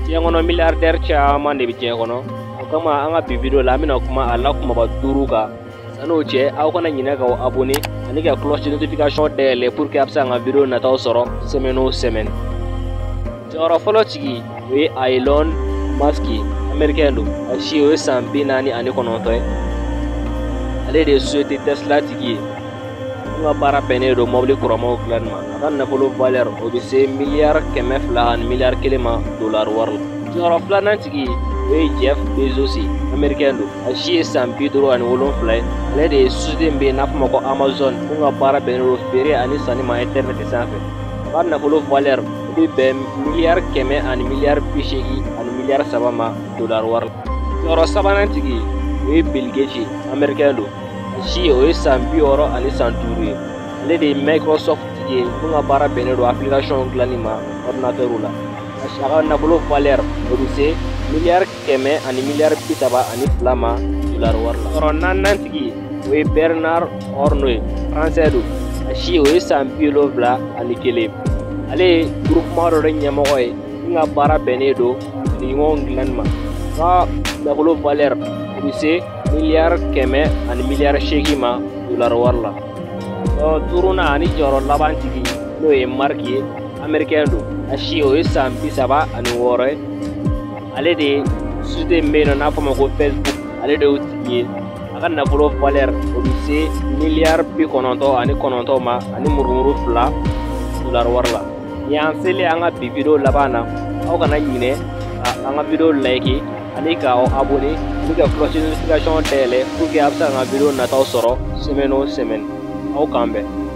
Diɲɛ milliardaire caman de bɛ diɲɛ kɔnɔ o kama an ka bi video la an bɛna kuma a la kumaba 5 kan san'o cɛ aw kana ɲinɛ k'aw abonné ani ka cloche notification dayɛlɛ pour que a bɛ se an ka video nataw sɔrɔ semaine o semaine. Jɔyɔrɔ fɔlɔ tigi o ye Elon Musk américain don a si o ye san 49 ye ale de ye société Tesla tigi ye mun ka baara bɛnnen don mobili kɔrɔmaw dilanni ma a ka nafolo valeur o bɛ se miliyari 200 ani miliyari 1 ma dollar wari la. Jɔyɔrɔ filanan tigi o ye Jeff Bezos américain don a si ye san 57 ye ale de ye société min bɛ yen n'a fɔ ma ko Amazon mun ka baara bɛnnen don feere ani sanni ma internet sanfɛ a ka nafolo valeur o bɛ bɛn miliyari 100 ani miliyari 80 ani miliyari 3 ma dollar wari la. Jɔyɔrɔ sabanan tigi o ye Bill Gates américain don a si o ye san 65 ye ale de ye Microsoft tigi ye mun ka baara bɛnnen don application dilanni ma ordinateur la. A ka nafolo valeur o bɛ se miliyari 100 ani miliyari 32 ma dollar wari la. Jɔyɔrɔ naaninan tigi o ye Bernard Arnault français don a si o ye san 71 ale ye groupement dɔ de ɲɛmɔgɔ ye min ka baara bɛnnen don finiɲɔgɔnw dilanni ma ka nafolo valeur o bɛ se miliyari 100 ani miliyari 8 ma dollar wari la. Duurunan ani jɔyɔrɔ laban tigi n'o ye Mark ye américain don a si o ye san 36 ye ale de ye société min bɛ yen n'a fɔ ma ko Facebook ale de y'o tigi ye a ka nafolo valeur o bɛ se miliyari 99 ma ani murumuru 2 dollar wari la. Ni y'an selen an ka bi video laban na aw kana ɲinɛ an ka video like ani k'aw abonné ani ka cloche notification dayɛlɛ pour que a bɛ se ka an ka video nataw sɔrɔ semaine o semaine aw k'an bɛn.